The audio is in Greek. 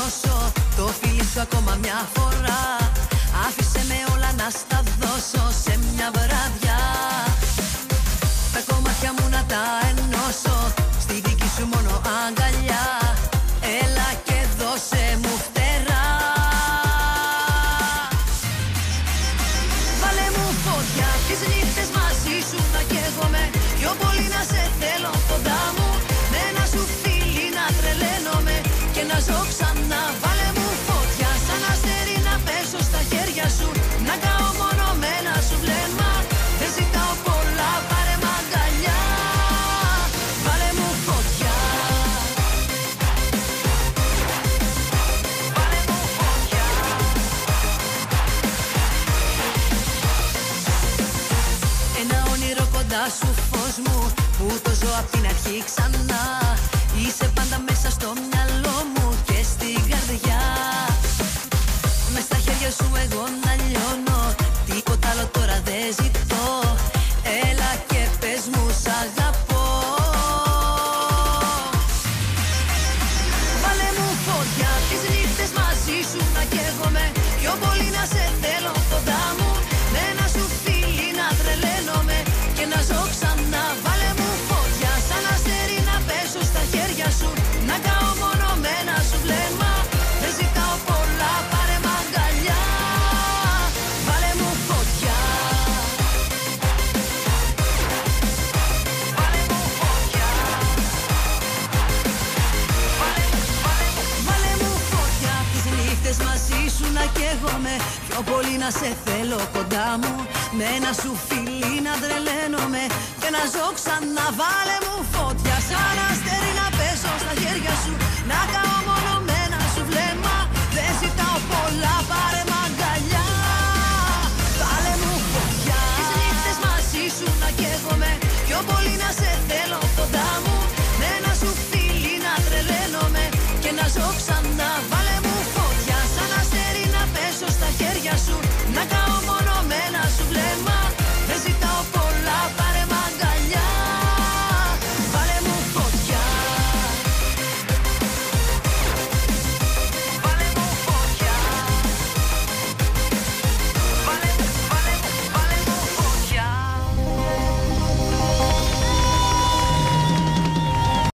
ενώσω. Το φίλι σου ακόμα μια φορά. Άφησε με όλα να στα δώσω σε μια βραδιά. Τα κομμάτια μου να τα ενώσω στη δική σου μόνο αγκαλιά. Έλα και δώσε μου φτερά. Βάλε μου φωτιά τις νύχτες μαζί σου να καίγομαι. Πιο πολύ να σε θέλω κοντά μου. Με ένα σου φίλι να τρελαίνομαι και να ζω ξανά. Βάλε μου φωτιά σαν αστέρι να πέσω στα χέρια σου. Να καώ μόνο με ένα σου βλέμμα. Δεν ζητάω πολλά, πάρε μ' αγκαλιά. Βάλε μου φωτιά. Βάλε μου φωτιά. Ένα όνειρο κοντά σου φως μου, που το ζω απ' την αρχή ξανά. Είσαι πάντα μέσα στο μυαλό μου και στην καρδιά. Μες στα χέρια σου εγώ να λιώνω. Τίποτα άλλο τώρα δεν ζητώ. Έλα και πες μου σ' αγαπώ. Βάλε μου φωτιά τις νύχτες μαζί σου να καίγομαι. Πιο πολύ να σε θέλω κοντά μου. Με ένα σου φίλι να τρελαίνομαι και να ζω ξανά. Βάλε μου φωτιά σαν αστέρι να πέσω στα χέρια σου. Να καώ μόνο με ένα σου βλέμμα. Δεν ζητάω πολλά, πάρε μ' αγκαλιά. Βάλε μου φωτιά. Βάλε μου φωτιά. Βάλε μου φωτιά τις νύχτες μαζί σου να καίγομαι. Πιο πολύ να σε θέλω κοντά μου. Με ένα σου φίλι να τρελαίνομαι και να ζω ξανά. Βάλε μου φωτιά σαν αστέρι